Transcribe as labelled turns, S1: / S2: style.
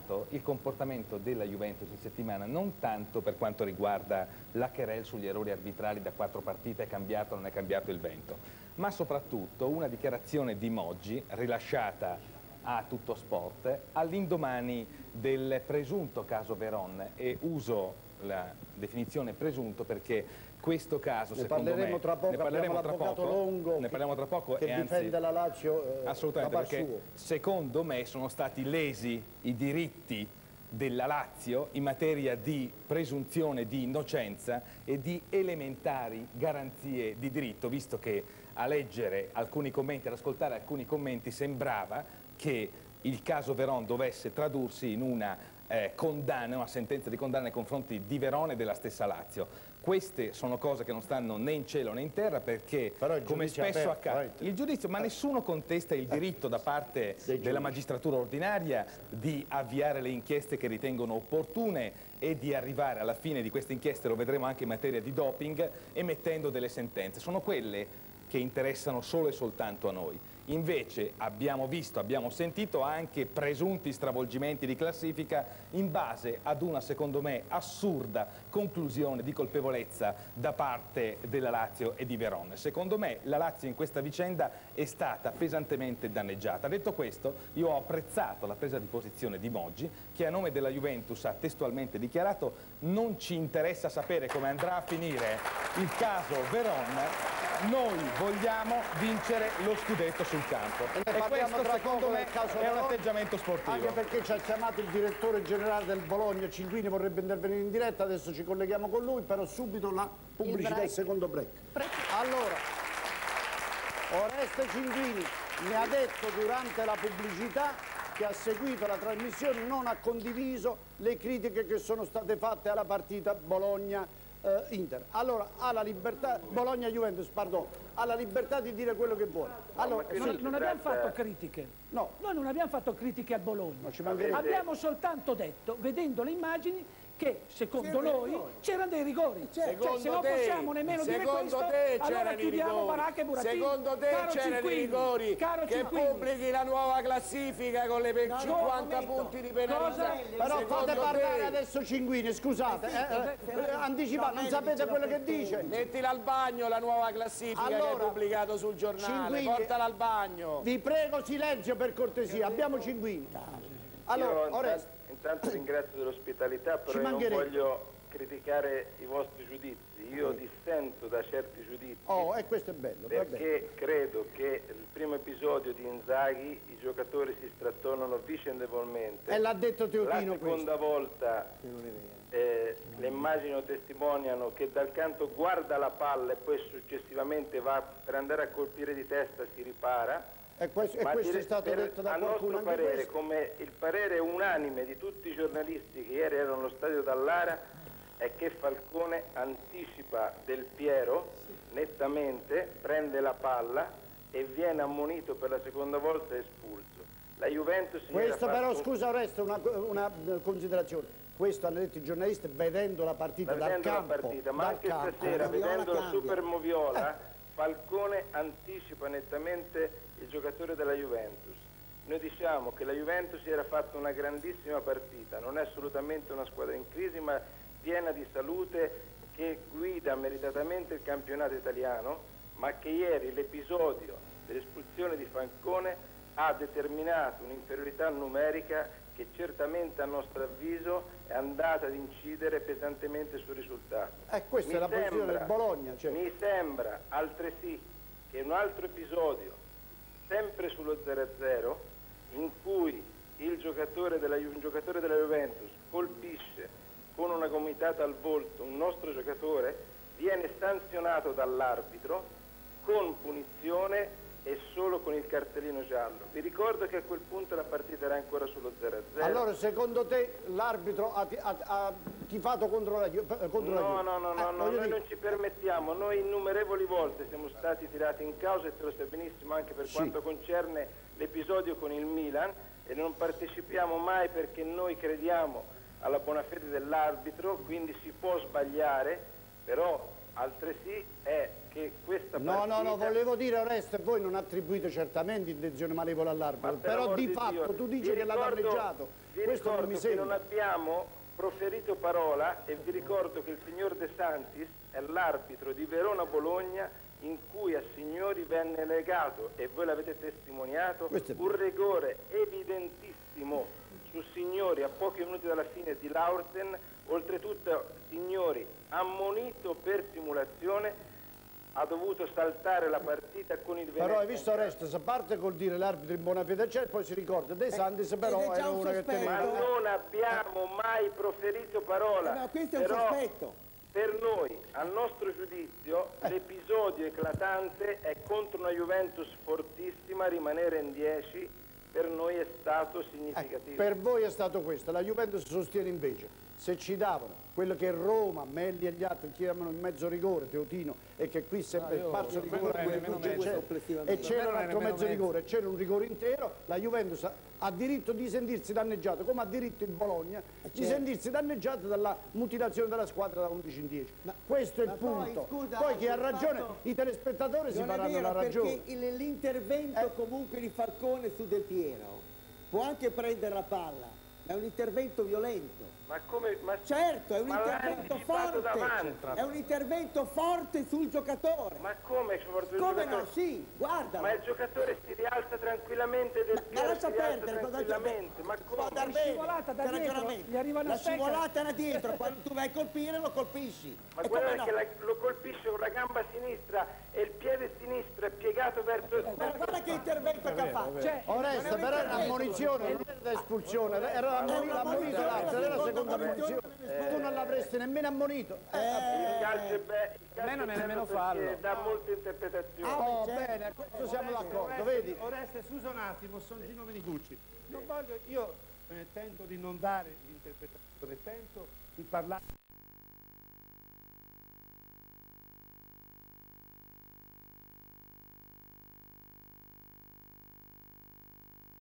S1: cambiato il comportamento della Juventus in settimana, non tanto per quanto riguarda la querel sugli errori arbitrali da 4 partite, è cambiato o non è cambiato il vento, ma soprattutto una dichiarazione di Moggi rilasciata a Tutto Sport all'indomani del presunto caso Veron, e uso la definizione presunto perché questo caso, secondo me,
S2: ne parleremo tra poco, Longo,
S1: ne parleremo tra poco,
S2: che difende la Lazio
S1: assolutamente,
S2: da par
S1: perché
S2: suo.
S1: secondo me sono stati lesi i diritti della Lazio in materia di presunzione di innocenza e di elementari garanzie di diritto, visto che a leggere alcuni commenti, ad ascoltare alcuni commenti, sembrava che il caso Veron dovesse tradursi in una condanna, una sentenza di condanna nei confronti di Verona e della stessa Lazio. Queste sono cose che non stanno né in cielo né in terra, perché come spesso accade il giudizio, ma nessuno contesta il diritto da parte della magistratura ordinaria di avviare le inchieste che ritengono opportune e di arrivare alla fine di queste inchieste, lo vedremo anche in materia di doping, emettendo delle sentenze. Sono quelle che interessano solo e soltanto a noi. Invece abbiamo visto, abbiamo sentito anche presunti stravolgimenti di classifica in base ad una, secondo me, assurda conclusione di colpevolezza da parte della Lazio e di Verona. Secondo me la Lazio in questa vicenda è stata pesantemente danneggiata. Detto questo, io ho apprezzato la presa di posizione di Moggi, che a nome della Juventus ha testualmente dichiarato: non ci interessa sapere come andrà a finire il caso Verona, noi vogliamo vincere lo scudetto sul campo. E questo secondo me è un atteggiamento sportivo.
S2: Anche perché ci ha chiamato il direttore generale del Bologna, Cinquini, vorrebbe intervenire in diretta, adesso ci colleghiamo con lui, però subito la pubblicità, il secondo break. Allora, Oreste Cinquini mi ha detto durante la pubblicità che ha seguito la trasmissione, non ha condiviso le critiche che sono state fatte alla partita Bologna-Inter. Allora, ha la libertà, Bologna-Juventus, pardon, ha la libertà di dire quello che vuole. Allora,
S3: non abbiamo fatto critiche.
S2: No.
S3: Noi non abbiamo fatto critiche a Bologna.
S2: No,
S3: abbiamo soltanto detto, vedendo le immagini, che secondo noi c'erano dei rigori. Cioè, se non possiamo nemmeno dire questo, allora chiudiamo baracca e burattini.
S4: Secondo te c'erano i rigori che pubblichi la nuova classifica con le 50 punti di penalità?
S2: Però fate parlare adesso Cinquini, scusate, anticipate, non sapete quello che dice?
S4: Mettila al bagno la nuova classifica che hai pubblicato sul giornale, portala al bagno.
S2: Vi prego silenzio per cortesia, abbiamo Cinquini. Allora, Oreste.
S5: Intanto ringrazio dell'ospitalità, però io non voglio criticare i vostri giudizi, io dissento da certi giudizi.
S2: E questo è bello,
S5: perché credo che il primo episodio di Inzaghi i giocatori si strattonano vicendevolmente.
S2: E l'ha detto Teotino.
S5: La seconda volta le immagini lo testimoniano che dal canto guarda la palla e poi successivamente va per andare a colpire di testa, si ripara.
S2: E questo è stato detto da qualcuno.
S5: A nostro parere, come il parere unanime di tutti i giornalisti che ieri erano allo stadio Dallara, è che Falcone anticipa Del Piero nettamente, prende la palla e viene ammonito per la seconda volta e espulso. La Juventus
S2: questo però, scusa Oreste, una considerazione. Questo hanno detto i giornalisti vedendo la partita dal campo.
S5: Ma anche stasera, vedendo la Super Moviola, Falcone anticipa nettamente il giocatore della Juventus. Noi diciamo che la Juventus si era fatta una grandissima partita, non è assolutamente una squadra in crisi, ma piena di salute, che guida meritatamente il campionato italiano, ma che ieri l'episodio dell'espulsione di Falcone ha determinato un'inferiorità numerica che certamente a nostro avviso è andata ad incidere pesantemente sul risultato.
S2: Questa è la posizione del Bologna.
S5: Mi sembra altresì che un altro episodio, sempre sullo 0-0, in cui un giocatore della Juventus colpisce con una gomitata al volto un nostro giocatore, viene sanzionato dall'arbitro con punizione e solo con il cartellino giallo. Vi ricordo che a quel punto la partita era ancora sullo 0-0.
S2: Allora secondo te l'arbitro ha tifato contro la Juve?
S5: No, noi non ci permettiamo. Noi innumerevoli volte siamo stati tirati in causa, e te lo sai benissimo anche per quanto concerne l'episodio con il Milan, e non partecipiamo mai perché noi crediamo alla buona fede dell'arbitro, quindi si può sbagliare, però altresì è che questa partita...
S2: No, volevo dire Oreste, voi non attribuite certamente intenzione malevole all'arbitro, però di fatto tu dici che l'ha danneggiato. Questo non mi sembra.
S5: Non abbiamo proferito parola e vi ricordo che il signor De Santis è l'arbitro di Verona-Bologna in cui a signori venne negato, e voi l'avete testimoniato, un rigore evidentissimo su signori a pochi minuti dalla fine di Laurten, oltretutto signori ammonito per simulazione ha dovuto saltare la partita con il Venezia.
S2: Però hai visto Oreste, se parte col dire l'arbitro in buona fede c'è, poi si ricorda De Santis, però era una che teneva.
S5: Ma non abbiamo mai proferito parola.
S6: Ma questo è un sospetto.
S5: Per noi, al nostro giudizio, l'episodio eclatante è contro una Juventus fortissima, rimanere in 10 per noi è stato significativo.
S2: Per voi è stato questo, la Juventus sostiene invece, se ci davano quello che Roma, Melli e gli altri chiamano il mezzo rigore, Teotino, e che qui sempre è parso rigore, e c'era un altro mezzo rigore, c'era un rigore intero, la Juventus ha diritto di sentirsi danneggiato, come ha diritto il Bologna, di sentirsi danneggiato dalla mutilazione della squadra da 11 in 10. Questo è il punto. Poi chi ha ragione, i telespettatori si faranno la ragione.
S6: Perché l'intervento comunque di Falcone su Del Piero può anche prendere la palla, ma è un intervento violento.
S5: Ma come?
S6: Certo, è un intervento forte, è un intervento forte sul giocatore.
S5: Ma come forte sul
S6: giocatore?
S5: Come
S6: no? Sì, guarda.
S5: Ma il giocatore si rialza tranquillamente Del Piero si rialza tranquillamente. Ma come?
S3: La scivolata da dietro, gli arriva una
S6: la scivolata da dietro, quando tu vai a colpire lo colpisci.
S5: Ma guarda che lo colpisce con la gamba sinistra e il piede sinistro è piegato verso il...
S6: Guarda che intervento che ha fatto.
S2: Oreste, però era un'ammonizione, non era espulsione, era l'ammonito l'altro, era la seconda ammonizione. Tu non l'avresti nemmeno ammonito.
S5: Il calcio è bello,
S1: non è nemmeno fallo.
S5: Dà molte interpretazioni.
S2: Oh, bene, questo siamo d'accordo, vedi?
S7: Oreste, scusa un attimo, sono Gino Menicucci. Non voglio, io tento di non dare l'interpretazione, tento di parlare